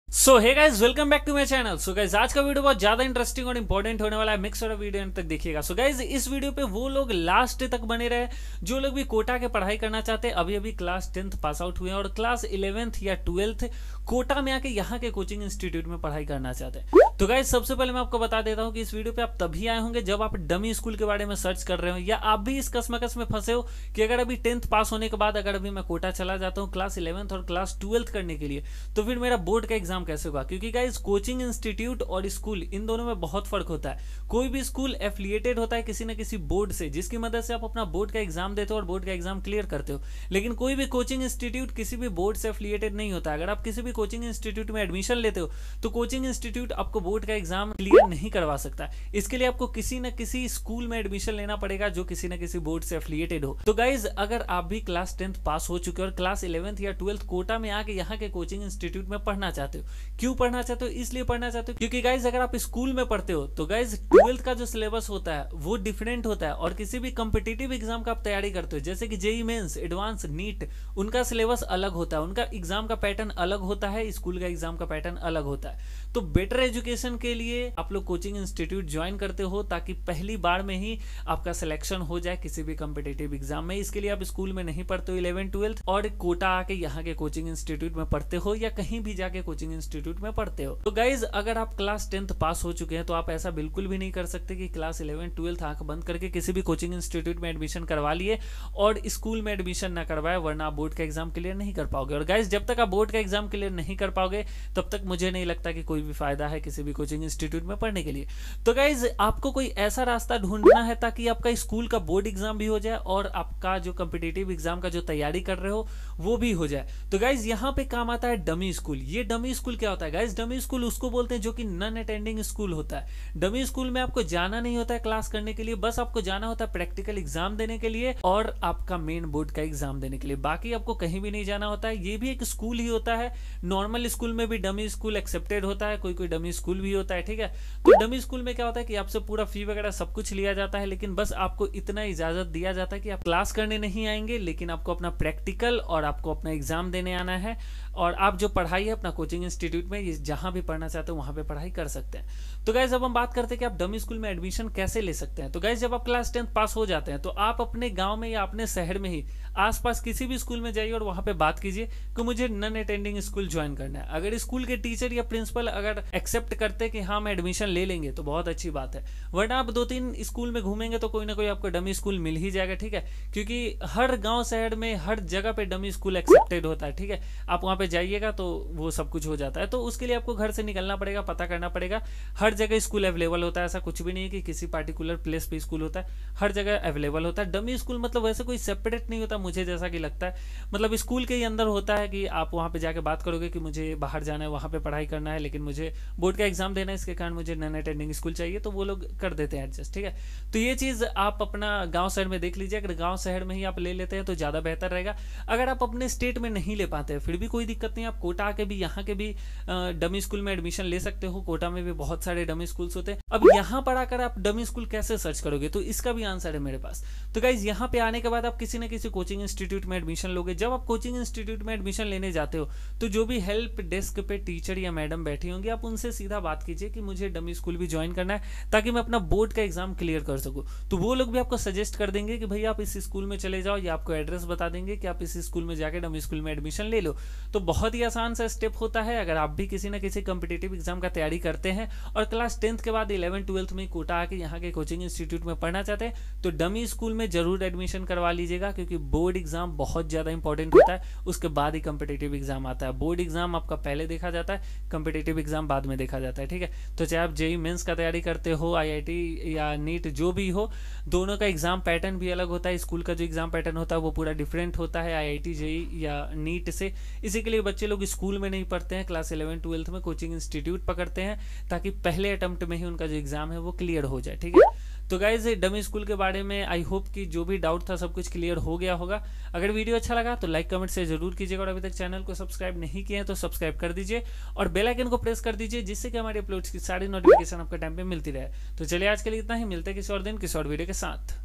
So hey guys, welcome back to my channel. So guys, आज का video बहुत ज्यादा इंटरेस्टिंग और इंपॉर्टेंट होने वाला है। मिक्स वाला वीडियो अंत तक देखिएगा। सो गाइस, इस वीडियो पे वो लोग लास्ट तक बने रहे जो लोग भी कोटा के पढ़ाई करना चाहते हैं, अभी अभी क्लास 10th पास आउट हुए हैं और क्लास 11th या 12th कोटा में आके यहाँ के कोचिंग इंस्टीट्यूट में पढ़ाई करना चाहते हैं। तो गाइस, सबसे पहले मैं आपको बता देता हूँ कि इस वीडियो पे आप तभी आए होंगे जब आप डमी स्कूल के बारे में सर्च कर रहे हो, या आप भी इस कसमकस में फंसे हो कि अगर अभी 10th पास होने के बाद अगर अभी मैं कोटा चला जाता हूँ क्लास 11th और क्लास 12th करने के लिए, तो फिर मेरा बोर्ड का एग्जाम कैसे होगा। क्योंकि गाइस, कोचिंग इंस्टीट्यूट और स्कूल इन दोनों में बहुत फर्क होता है। कोई भी स्कूल एफिलिएटेड होता है किसी न किसी बोर्ड से, जिसकी मदद से आप अपना बोर्ड का एग्जाम देते हो और बोर्ड का एग्जाम क्लियर करते हो। लेकिन कोई भी कोचिंग इंस्टीट्यूट किसी भी बोर्ड से एफिलिएटेड नहीं होता। अगर आप किसी भी कोचिंग इंस्टीट्यूट में एडमिशन लेते हो तो कोचिंग इंस्टीट्यूट आपको बोर्ड का एग्जाम क्लियर नहीं करवा सकता। इसके लिए आपको किसी न किसी स्कूल में एडमिशन लेना पड़ेगा जो किसी न किसी बोर्ड से एफिलिएटेड हो। तो गाइज, अगर आप भी क्लास 10th पास हो चुके हो और क्लास 11th या 12th कोटा में आके यहाँ के कोचिंग इंस्टीट्यूट में पढ़ना चाहते हो, क्यों पढ़ना चाहते हो? इसलिए पढ़ना चाहते हो क्योंकि गाइज, अगर आप स्कूल में पढ़ते हो तो गाइज 12th का जो सिलेबस होता है वो डिफरेंट होता है। और किसी भी कॉम्पिटिटिव एग्जाम का आप तैयारी करते हो, जैसे कि जेई मेंस, एडवांस, नीट, उनका सिलेबस अलग होता है, उनका एग्जाम का पैटर्न अलग होता है, स्कूल का एग्जाम का पैटर्न अलग होता है। तो बेटर एजुकेशन के लिए आप लोग कोचिंग इंस्टीट्यूट ज्वाइन करते हो ताकि पहली बार में ही आपका सिलेक्शन हो जाए किसी भी कॉम्पिटिटिव एग्जाम में। इसके लिए आप स्कूल में नहीं पढ़ते हो 11th 12th और कोटा आके यहाँ के कोचिंग इंस्टीट्यूट में पढ़ते हो या कहीं भी जाके कोचिंग इंस्टीट्यूट में पढ़ते हो। तो गाइज, अगर आप क्लास 10th पास हो चुके हैं तो आप ऐसा बिल्कुल भी नहीं कर सकते कि क्लास 11th 12th आंख बंद करके किसी भी कोचिंग इंस्टीट्यूट में एडमिशन करवा लिए और स्कूल में एडमिशन ना करवाए, वरना आप बोर्ड का एग्जाम क्लियर नहीं कर पाओगे। और गाइज, जब तक आप बोर्ड का एग्जाम क्लियर नहीं कर पाओगे तब तक मुझे नहीं लगता कि कोई भी फायदा है किसी भी कोचिंग इंस्टीट्यूट में पढ़ने के लिए। तो गाइज, आपको कोई ऐसा रास्ता ढूंढना है ताकि आपका स्कूल का बोर्ड एग्जाम भी हो जाए और आपका जो कॉम्पिटिटिव एग्जाम का जो तैयारी कर रहे हो वो भी हो जाए। तो गाइज, यहाँ पे काम आता है डमी स्कूल। ये डमी स्कूल क्या होता है गाइज? डमी स्कूल उसको बोलते हैं जो कि नॉन अटेंडिंग स्कूल होता है। डमी स्कूल में आपको जाना नहीं होता है क्लास करने के लिए, बस आपको जाना होता है प्रैक्टिकल एग्जाम देने के लिए और आपका मेन बोर्ड का एग्जाम देने के लिए। बाकी आपको कहीं भी नहीं जाना होता है। ये भी एक स्कूल ही होता है। नॉर्मल स्कूल में भी डमी स्कूल एक्सेप्टेड होता है, कोई कोई डमी स्कूल भी होता है, ठीक है। तो डमी स्कूल में क्या होता है कि आपसे पूरा फी वगैरह सब कुछ लिया जाता है, लेकिन बस आपको इतना इजाजत दिया जाता है कि आप क्लास करने नहीं आएंगे, लेकिन आपको अपना प्रैक्टिकल और आपको अपना एग्जाम देने आना है और आप जो पढ़ाई है अपना कोचिंग इंस्टीट्यूट में जहां भी पढ़ना चाहते हो वहां पे पढ़ाई कर सकते हैं। तो गाइज, अब हम बात करते हैं कि आप डमी स्कूल में एडमिशन कैसे ले सकते हैं। तो गाइज, जब आप क्लास 10th पास हो जाते हैं तो आप अपने गांव में या अपने शहर में ही आसपास किसी भी स्कूल में जाइए और वहां पे बात कीजिए कि मुझे नॉन अटेंडिंग स्कूल ज्वाइन करना है। अगर स्कूल के टीचर या प्रिंसिपल अगर एक्सेप्ट करते हैं कि हाँ मैं एडमिशन ले लेंगे तो बहुत अच्छी बात है, वरना आप 2-3 स्कूल में घूमेंगे तो कोई ना कोई आपको डमी स्कूल मिल ही जाएगा, ठीक है। क्योंकि हर गांव शहर में हर जगह पे डमी स्कूल एक्सेप्टेड होता है, ठीक है। आप वहां पे जाइएगा तो वो सब कुछ हो जाता है। तो उसके लिए आपको घर से निकलना पड़ेगा, पता करना पड़ेगा। हर जगह स्कूल अवेलेबल होता है, ऐसा कुछ भी नहीं है कि किसी पार्टिकुलर प्लेस पे स्कूल होता है, हर जगह अवेलेबल होता है। डमी स्कूल मतलब वैसे कोई सेपरेट नहीं होता मुझे जैसा कि लगता है, मतलब स्कूल के ही अंदर होता है कि आप वहां पे जाके बात करोगे कि मुझे बाहर जाना है, वहां पे पढ़ाई करना है, लेकिन मुझे बोर्ड का एग्जाम देना है, इसके कारण मुझे नॉन अटेंडिंग स्कूल चाहिए, तो वो लोग कर देते हैं एडजस्ट, ठीक है। तो ये चीज आप अपना गांव शहर में देख लीजिए। अगर गांव शहर में ही आप ले लेते हैं तो ज्यादा बेहतर रहेगा। अगर आप अपने स्टेट में नहीं ले पाते हैं फिर भी कोई दिक्कत नहीं, आप कोटा के भी यहाँ के भी डमी स्कूल में एडमिशन ले सकते हो। कोटा में भी बहुत सारे डमी स्कूल्स होते हैं। अब यहाँ पर आकर आप डमी स्कूल कैसे सर्च करोगे, तो इसका भी आंसर है मेरे पास। तो गाइज, यहाँ पे आने के बाद आप किसी न किसी कोचिंग इंस्टीट्यूट में एडमिशन लोगे। जब आप कोचिंग इंस्टीट्यूट में एडमिशन लेने जाते हो तो जो भी हेल्प डेस्क पे टीचर या मैडम बैठी होंगी, आप उनसे सीधा बात कीजिए कि मुझे डमी स्कूल भी ज्वाइन करना है ताकि मैं अपना बोर्ड का एग्जाम क्लियर कर सकूं। तो वो लोग भी आपको सजेस्ट कर देंगे कि भाई आप इस स्कूल में चले जाओ, या आपको एड्रेस बता देंगे कि आप इस स्कूल में जाके डमी स्कूल में एडमिशन ले लो। तो बहुत ही आसान सा स्टेप होता है। अगर आप भी किसी न किसी कॉम्पिटिटिव एग्जाम का तैयारी करते हैं और क्लास 10th के बाद 11th 12th में कोटा आके यहाँ के कोचिंग इंस्टीट्यूट में पढ़ना चाहते हैं तो डमी स्कूल में जरूर एडमिशन करवा लीजिएगा, क्योंकि बोर्ड एग्जाम बहुत ज्यादा इंपॉर्टेंट होता है। उसके बाद ही कॉम्पिटिटिव एग्जाम आता है। बोर्ड एग्जाम आपका पहले देखा जाता है, कॉम्पिटिटिव एग्जाम बाद में देखा जाता है, ठीक है। तो चाहे आप जेई मेंस का तैयारी करते हो, आईआईटी या नीट जो भी हो, दोनों का एग्जाम पैटर्न भी अलग होता है। स्कूल का जो एग्जाम पैटर्न होता है वो पूरा डिफरेंट होता है आईआईटी जेई या नीट से। इसी के लिए बच्चे लोग स्कूल में नहीं पढ़ते हैं, क्लास 11th 12th में कोचिंग इंस्टीट्यूट पकड़ते हैं ताकि पहले अटेम्प्ट में ही उनका जो एग्जाम है वो क्लियर हो जाए, ठीक है। तो गाइज, डमी स्कूल के बारे में आई होप कि जो भी डाउट था सब कुछ क्लियर हो गया होगा। अगर वीडियो अच्छा लगा तो लाइक कमेंट से जरूर कीजिएगा और अभी तक चैनल को सब्सक्राइब नहीं किए हैं तो सब्सक्राइब कर दीजिए और बेल आइकन को प्रेस कर दीजिए, जिससे कि हमारे अपलोड्स की सारी नोटिफिकेशन आपके टाइम पे मिलती रहे। तो चलिए, आज के लिए इतना ही। मिलते हैं किसी और दिन किसी और वीडियो के साथ।